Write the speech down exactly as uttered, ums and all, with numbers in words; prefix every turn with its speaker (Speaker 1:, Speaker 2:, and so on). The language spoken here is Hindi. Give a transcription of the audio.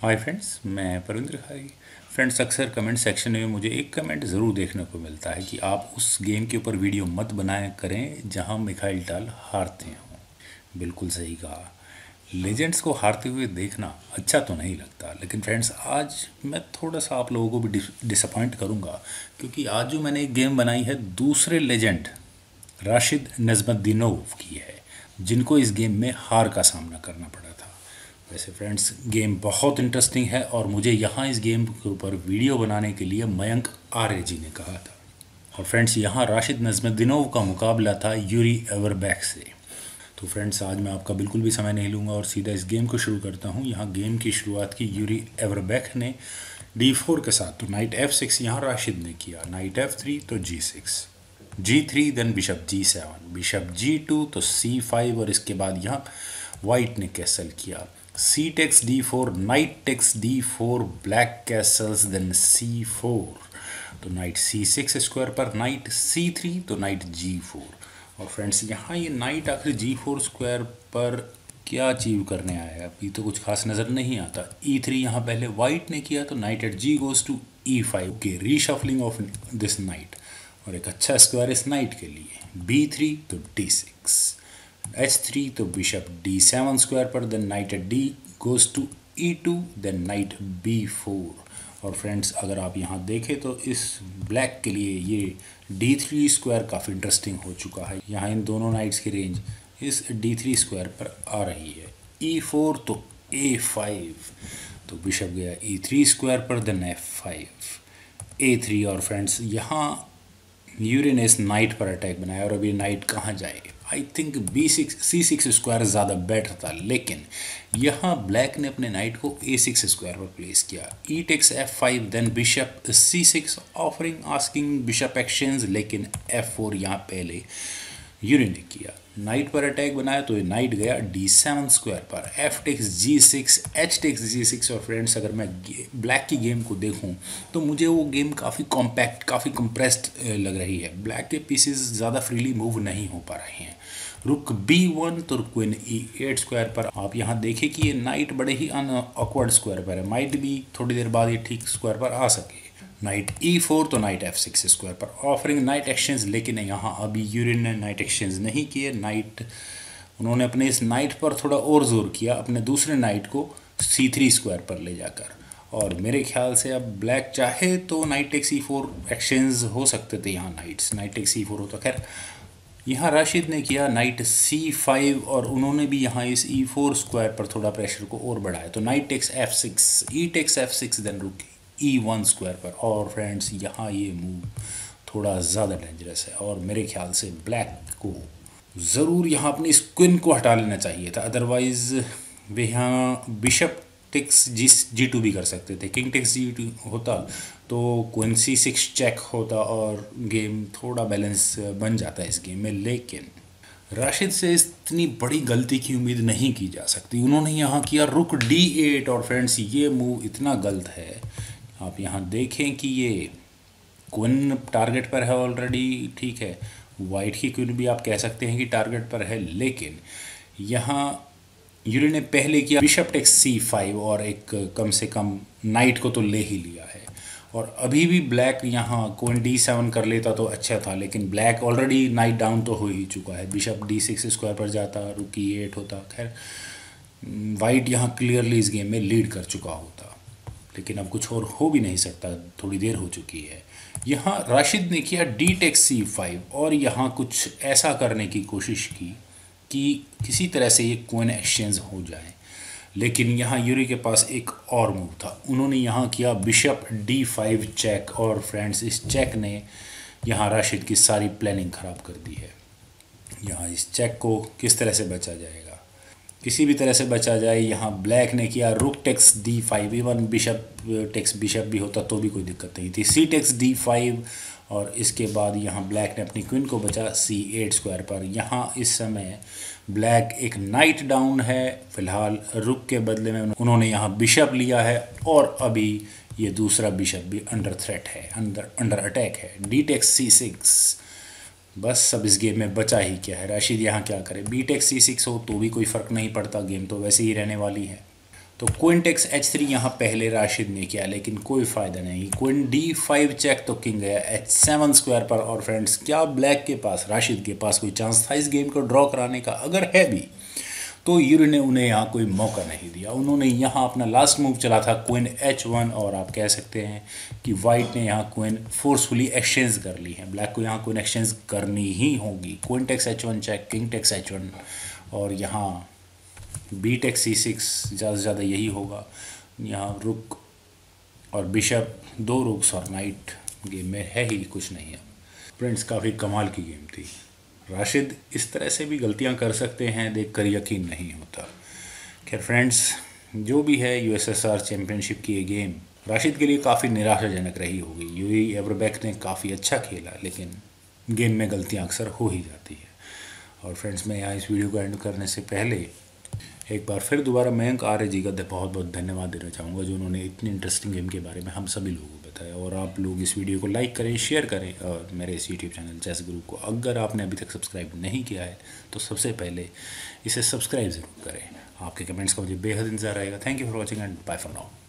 Speaker 1: हाय फ्रेंड्स, मैं परविंद्र खाई। फ्रेंड्स, अक्सर कमेंट सेक्शन में मुझे एक कमेंट ज़रूर देखने को मिलता है कि आप उस गेम के ऊपर वीडियो मत बनाया करें जहां मिखाइल टाल हारते हों। बिल्कुल सही कहा। लेजेंड्स को हारते हुए देखना अच्छा तो नहीं लगता, लेकिन फ्रेंड्स आज मैं थोड़ा सा आप लोगों को भी डिसअपॉइंट करूंगा, क्योंकि आज जो मैंने एक गेम बनाई है दूसरे लेजेंड राशिद नजमुद्दीनोव की है, जिनको इस गेम में हार का सामना करना पड़ा था। वैसे फ्रेंड्स, गेम बहुत इंटरेस्टिंग है और मुझे यहाँ इस गेम के ऊपर वीडियो बनाने के लिए मयंक आर्य जी ने कहा था। और फ्रेंड्स, यहाँ राशिद नजमुद्दीनोव का मुकाबला था यूरी एवरबैक से। तो फ्रेंड्स, आज मैं आपका बिल्कुल भी समय नहीं लूँगा और सीधा इस गेम को शुरू करता हूँ। यहाँ गेम की शुरुआत की यूरी एवरबैक ने डी फोर के साथ, तो नाइट एफ सिक्स यहाँ राशिद ने किया, नाइट एफ थ्री तो G six, G three, then bishop G seven, bishop G two तो सी फाइव, और इसके बाद यहाँ वाइट ने कैसल किया, C takes D four, knight takes D four, black castles, then C four, तो नाइट सी सिक्स स्क्वायर पर, नाइट सी थ्री तो नाइट जी फोर। और फ्रेंड्स, यहाँ ये नाइट आखिर जी फोर स्क्वायर पर क्या अचीव करने आया है, अभी तो कुछ खास नज़र नहीं आता। ई थ्री यहाँ पहले वाइट ने किया, तो knight at G goes to E five के रीशफलिंग ऑफ दिस नाइट, और एक अच्छा स्क्वायर इस नाइट के लिए। बी थ्री तो डी सिक्स, एच थ्री तो बिशप डी सेवन स्क्वायर पर, then knight at D goes to E two, then knight B four. और फ्रेंड्स, अगर आप यहाँ देखें तो इस ब्लैक के लिए ये डी थ्री स्क्वायर काफ़ी इंटरेस्टिंग हो चुका है। यहाँ इन दोनों नाइट्स की रेंज इस डी थ्री स्क्वायर पर आ रही है। ई फोर तो ए फाइव, तो बिशप गया ई थ्री स्क्वायर पर, then F five, A three. और फ्रेंड्स, यहाँ यूरी ने इस नाइट पर अटैक बनाया, और अभी नाइट कहाँ जाए। I think B six C six square ज़्यादा बेटर था, लेकिन यहाँ ब्लैक ने अपने नाइट को ए सिक्स स्क्वायर पर प्लेस किया। E takes F five, then bishop C six, offering asking bishop exchange, लेकिन एफ फोर यहाँ पहले यूरी ने किया। नाइट पर अटैक बनाया, तो ये नाइट गया डी सेवन स्क्वायर पर, F takes G six, H takes G six. और फ्रेंड्स, अगर मैं ब्लैक की गेम को देखूं तो मुझे वो गेम काफ़ी कॉम्पैक्ट, काफ़ी कंप्रेस्ड लग रही है। ब्लैक के पीसेस ज़्यादा फ्रीली मूव नहीं हो पा रहे हैं। रुक बी वन तो क्वीन ई एट स्क्वायर पर। आप यहाँ देखें कि ये नाइट बड़े ही अनऑकवर्ड स्क्वायर पर है, माइट भी थोड़ी देर बाद ये ठीक स्क्वायर पर आ सके। नाइट ई फोर तो नाइट एफ सिक्स स्क्वायर पर, ऑफरिंग नाइट एक्सचेंज, लेकिन यहाँ अभी यूरिन ने नाइट एक्सचेंज नहीं किए। नाइट उन्होंने अपने इस नाइट पर थोड़ा और जोर किया, अपने दूसरे नाइट को सी थ्री स्क्वायर पर ले जाकर। और मेरे ख्याल से अब ब्लैक चाहे तो knight takes E four exchange हो सकते थे। यहाँ knights knight takes E four होता। खैर, यहाँ राशिद ने किया नाइट सी फाइव, और उन्होंने भी यहाँ इस ई फोर स्क्वायर पर थोड़ा प्रेशर को और बढ़ाया, तो knight takes F six, E takes F six, then rook E one square पर। और फ्रेंड्स, यहाँ ये मूव थोड़ा ज़्यादा डेंजरस है, और मेरे ख्याल से ब्लैक को ज़रूर यहाँ अपनी इस क्वीन को हटा लेना चाहिए था। अदरवाइज़ वे यहाँ bishop takes G G two भी कर सकते थे। किंग टेक्स जी टू होता तो क्वीन सी सिक्स चेक होता, और गेम थोड़ा बैलेंस बन जाता है इस गेम में। लेकिन राशिद से इतनी बड़ी गलती की उम्मीद नहीं की जा सकती। उन्होंने यहाँ किया रुक डी एट, और फ्रेंड्स, ये मूव इतना गलत है। आप यहाँ देखें कि ये क्वीन टारगेट पर है ऑलरेडी, ठीक है, वाइट की क्वीन भी आप कह सकते हैं कि टारगेट पर है, लेकिन यहाँ यूरी ने पहले किया बिशप टेक्स सी फाइव, और एक कम से कम नाइट को तो ले ही लिया है। और अभी भी ब्लैक यहाँ क्वीन डी सेवन कर लेता तो अच्छा था, लेकिन ब्लैक ऑलरेडी नाइट डाउन तो हो ही चुका है। बिशप डी सिक्स स्क्वायर पर जाता, रुक ई एट होता। खैर, वाइट यहाँ क्लियरली इस गेम में लीड कर चुका होता, लेकिन अब कुछ और हो भी नहीं सकता, थोड़ी देर हो चुकी है। यहाँ राशिद ने किया डी टेक्स सी फाइव, और यहाँ कुछ ऐसा करने की कोशिश की कि किसी तरह से ये क्वीन एक्सचेंज हो जाए, लेकिन यहाँ यूरी के पास एक और मूव था। उन्होंने यहाँ किया बिशप डी फाइव चेक, और फ्रेंड्स, इस चेक ने यहाँ राशिद की सारी प्लानिंग ख़राब कर दी है। यहाँ इस चेक को किस तरह से बचा जाएगा, किसी भी तरह से बचा जाए। यहाँ ब्लैक ने किया rook takes D five, even bishop takes bishop भी होता तो भी कोई दिक्कत नहीं थी। सी टेक्स डी फाइव, और इसके बाद यहाँ ब्लैक ने अपनी क्वीन को बचा सी एट स्क्वायर पर। यहाँ इस समय ब्लैक एक नाइट डाउन है फिलहाल, रुक के बदले में उन्होंने यहाँ बिशप लिया है, और अभी ये दूसरा बिशप भी अंडर थ्रेट है, अंडर अंडर अटैक है। डी टेक्स सी सिक्स, बस अब इस गेम में बचा ही क्या है। राशिद यहाँ क्या करे, बी टेक्स सी सिक्स हो तो भी कोई फ़र्क नहीं पड़ता, गेम तो वैसे ही रहने वाली है। तो क्वीन टेक्स एच थ्री यहाँ पहले राशिद ने किया, लेकिन कोई फ़ायदा नहीं। क्वीन डी फाइव चेक तो किंग गया एच सेवन स्क्वायर पर। और फ्रेंड्स, क्या ब्लैक के पास, राशिद के पास कोई चांस था इस गेम को ड्रॉ कराने का? अगर है भी तो यूरी ने उन्हें यहाँ कोई मौका नहीं दिया। उन्होंने यहाँ अपना लास्ट मूव चला था क्वीन एच वन, और आप कह सकते हैं कि वाइट ने यहाँ क्वीन फोर्सफुली एक्सचेंज कर ली है। ब्लैक को यहाँ क्वीन एक्सचेंज करनी ही होगी। Queen takes h one check, king takes h one, और यहाँ बी टेक्स सी सिक्स, ज़्यादा से ज़्यादा यही होगा। यहाँ रुक और बिशप, दो रुक्स और नाइट गेम में है ही कुछ नहीं है। फ्रेंड्स, काफ़ी कमाल की गेम थी। राशिद इस तरह से भी गलतियां कर सकते हैं, देखकर यकीन नहीं होता। खैर फ्रेंड्स, जो भी है, यूएसएसआर चैम्पियनशिप की ये गेम राशिद के लिए काफ़ी निराशाजनक रही होगी। यूई एवरबैक ने काफ़ी अच्छा खेला, लेकिन गेम में गलतियां अक्सर हो ही जाती है। और फ्रेंड्स, मैं यहाँ इस वीडियो को एंड करने से पहले एक बार फिर दोबारा मयंक आर्य जी का बहुत बहुत धन्यवाद देना चाहूँगा, जो उन्होंने इतनी इंटरेस्टिंग गेम के बारे में हम सभी लोगों को बताया। और आप लोग इस वीडियो को लाइक करें, शेयर करें, और मेरे इस यूट्यूब चैनल चेस गुरु को अगर आपने अभी तक सब्सक्राइब नहीं किया है तो सबसे पहले इसे सब्सक्राइब ज़रूर करें। आपके कमेंट्स का मुझे बेहद इंतज़ार रहेगा। Thank you for watching and bye for now.